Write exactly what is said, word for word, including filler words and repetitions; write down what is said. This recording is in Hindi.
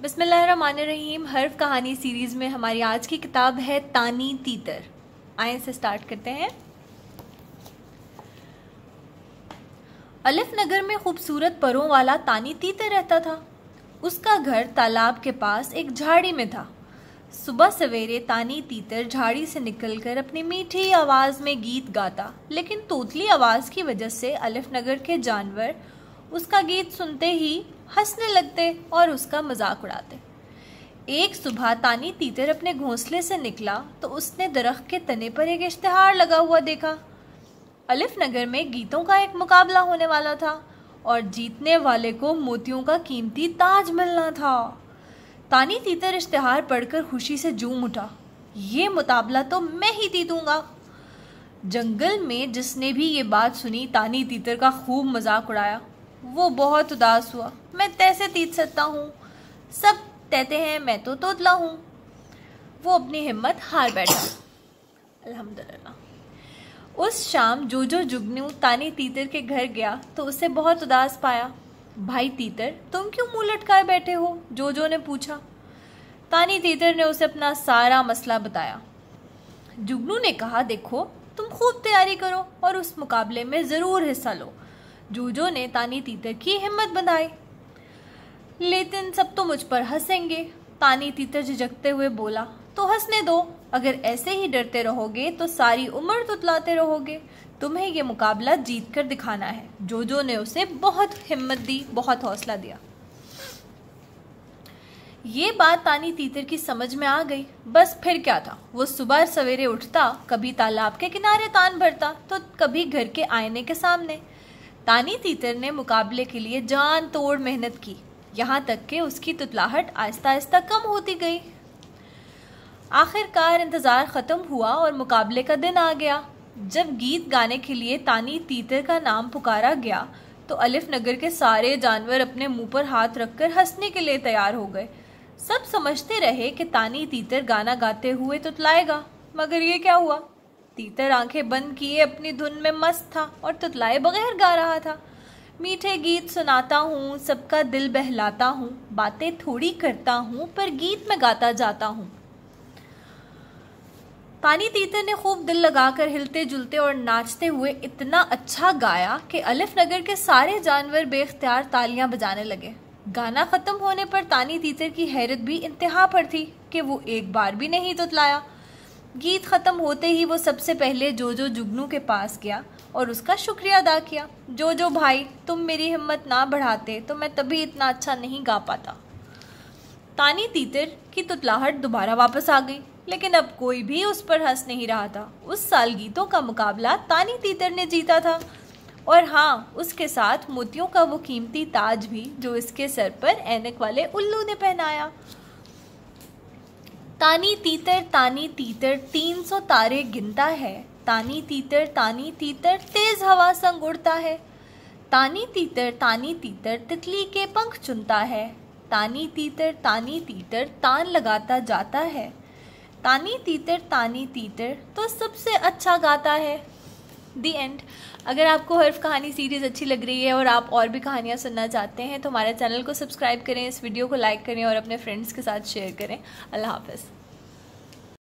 बिस्मिल्लाहिर्रहमानिर्रहीम। हर्फ कहानी सीरीज़ में हमारी आज की किताब है तानी तीतर। आए से स्टार्ट करते हैं। अलिफ नगर में खूबसूरत परों वाला तानी तीतर रहता था। उसका घर तालाब के पास एक झाड़ी में था। सुबह सवेरे तानी तीतर झाड़ी से निकलकर अपनी मीठी आवाज़ में गीत गाता, लेकिन तोतली आवाज़ की वजह से अलिफ नगर के जानवर उसका गीत सुनते ही हंसने लगते और उसका मजाक उड़ाते। एक सुबह तानी तीतर अपने घोंसले से निकला तो उसने दरख्त के तने पर एक इश्तिहार लगा हुआ देखा। अलिफ नगर में गीतों का एक मुकाबला होने वाला था और जीतने वाले को मोतियों का कीमती ताज मिलना था। तानी तीतर इश्तिहार पढ़कर खुशी से झूम उठा। ये मुकाबला तो मैं ही जीतूंगा। जंगल में जिसने भी ये बात सुनी तानी तीतर का खूब मजाक उड़ाया। वो बहुत उदास हुआ। मैं तैसे जीत सकता हूँ, सब कहते हैं मैं तो तोतला हूँ। वो अपनी हिम्मत हार बैठा। अल्हम्दुलिल्लाह। उस शाम जो जो जुगनू तानी तीतर के घर गया तो उसे बहुत उदास पाया। भाई तीतर, तुम क्यों मुंह लटकाए बैठे हो? जोजो ने पूछा। तानी तीतर ने उसे अपना सारा मसला बताया। जुगनू ने कहा, देखो तुम खूब तैयारी करो और उस मुकाबले में ज़रूर हिस्सा लो। जोजो ने तानी तीतर की हिम्मत बंधाई। लेकिन सब तो मुझ पर हंसेंगे। तानी तीतर झिझकते हुए बोला, तो हंसने दो। अगर ऐसे ही डरते रहोगे तो सारी उम्र तुतलाते रहोगे। तुम्हें ये मुकाबला जीत कर दिखाना है। जोजो ने उसे बहुत हिम्मत दी, बहुत हौसला दिया। ये बात तानी तीतर की समझ में आ गई। बस फिर क्या था, वो सुबह सवेरे उठता, कभी तालाब के किनारे तान भरता तो कभी घर के आईने के सामने। तानी तीतर ने मुकाबले के लिए जान तोड़ मेहनत की, यहाँ तक कि उसकी तुतलाहट आहिस्ता आहिस्ता कम होती गई। आखिरकार इंतज़ार ख़त्म हुआ और मुकाबले का दिन आ गया। जब गीत गाने के लिए तानी तीतर का नाम पुकारा गया तो अलिफ नगर के सारे जानवर अपने मुंह पर हाथ रखकर हंसने के लिए तैयार हो गए। सब समझते रहे कि तानी तीतर गाना गाते हुए तुतलाएगा, मगर ये क्या हुआ? तीतर आंखें बंद किए अपनी धुन में मस्त था और तुतलाए बगैर गा रहा था। मीठे गीत सुनाता हूँ, सबका दिल बहलाता हूँ, बातें थोड़ी करता हूँ पर गीत में गाता जाता हूँ। तानी तीतर ने खूब दिल लगाकर हिलते जुलते और नाचते हुए इतना अच्छा गाया कि अलिफ नगर के सारे जानवर बेख्तियार तालियां बजाने लगे। गाना खत्म होने पर तानी तीतर की हैरत भी इंतहा पर थी कि वो एक बार भी नहीं तुतलाया। गीत ख़त्म होते ही वो सबसे पहले जोजो जुगनू के पास गया और उसका शुक्रिया अदा किया। जोजो भाई, तुम मेरी हिम्मत ना बढ़ाते तो मैं तभी इतना अच्छा नहीं गा पाता। तानी तीतर की तुतलाहट दोबारा वापस आ गई, लेकिन अब कोई भी उस पर हंस नहीं रहा था। उस साल गीतों का मुकाबला तानी तीतर ने जीता था, और हाँ, उसके साथ मोतियों का वो कीमती ताज भी जो इसके सर पर ऐनक वाले उल्लू ने पहनाया। तानी तीतर तानी तीतर तीन सौ तारे गिनता है। तानी तीतर तानी तीतर तेज हवा संग उड़ता है। तानी तीतर तानी तीतर तितली के पंख चुनता है। तानी तीतर तानी तीतर तान लगाता जाता है। तानी तीतर तानी तीतर तो सबसे अच्छा गाता है। The end. अगर आपको हर्फ कहानी सीरीज़ अच्छी लग रही है और आप और भी कहानियाँ सुनना चाहते हैं तो हमारे चैनल को सब्सक्राइब करें, इस वीडियो को लाइक करें और अपने फ्रेंड्स के साथ शेयर करें। अल्लाह हाफ़िज़।